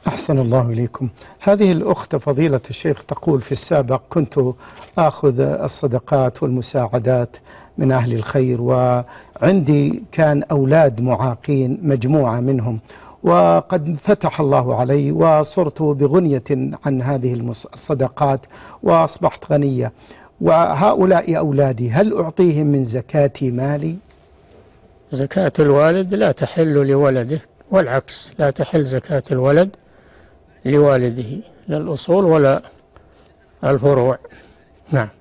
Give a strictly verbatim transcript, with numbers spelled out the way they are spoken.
أحسن الله إليكم. هذه الأخت فضيلة الشيخ تقول: في السابق كنت آخذ الصدقات والمساعدات من أهل الخير، وعندي كان أولاد معاقين مجموعة منهم، وقد فتح الله علي وصرت بغنية عن هذه الصدقات وأصبحت غنية، وهؤلاء أولادي هل أعطيهم من زكاة مالي؟ زكاة الوالد لا تحل لولده، والعكس، لا تحل زكاة الولد لوالده، لا الأصول ولا الفروع. نعم.